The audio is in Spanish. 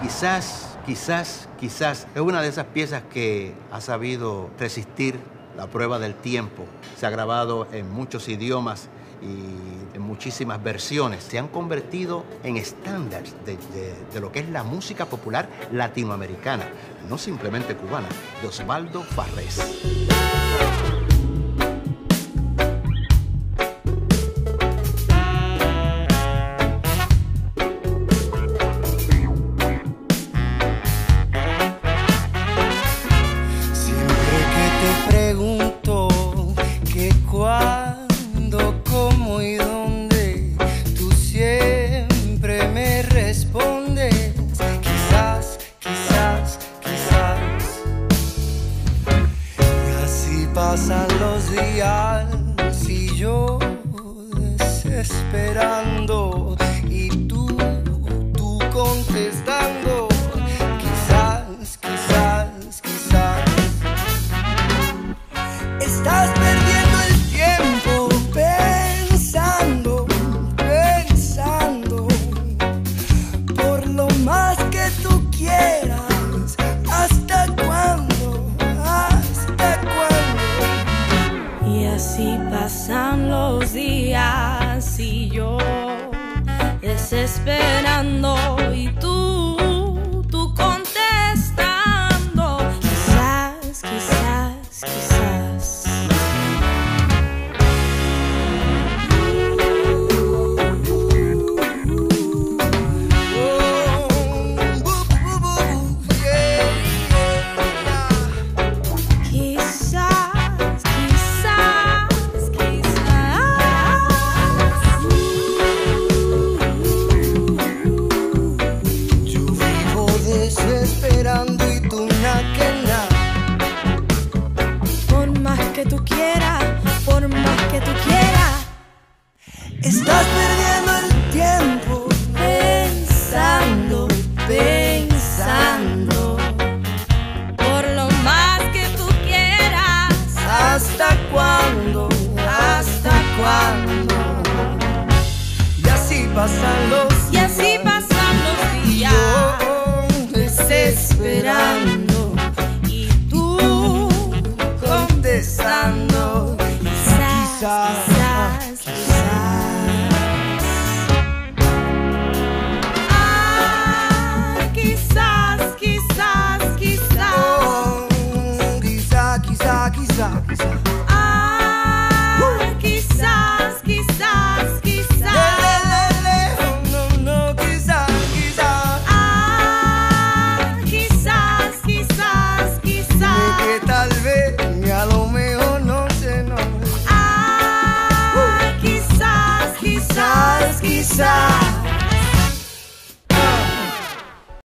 Quizás es una de esas piezas que ha sabido resistir la prueba del tiempo. Se ha grabado en muchos idiomas y en muchísimas versiones. Se han convertido en estándares de lo que es la música popular latinoamericana, no simplemente cubana, de Osvaldo Farrés. Pregunto que cuándo, cómo y dónde, tú siempre me respondes. Quizás. Y así pasan los días y yo desesperando y tú contestando. Estás perdiendo el tiempo pensando por lo más que tú quieras. ¿Hasta cuándo? Y así pasan los días y yo desesperando y tú contestando. Quizás. Esperando y tú naquena. Por más que tú quieras, Estás perdiendo el tiempo pensando. Por lo más que tú quieras. ¿Hasta cuándo? Y así pasan los días Y yo desesperando y tú contestando. Quizás. Quizás. No, quizás. De que tal vez, y a lo mejor no sé, no. Quizás.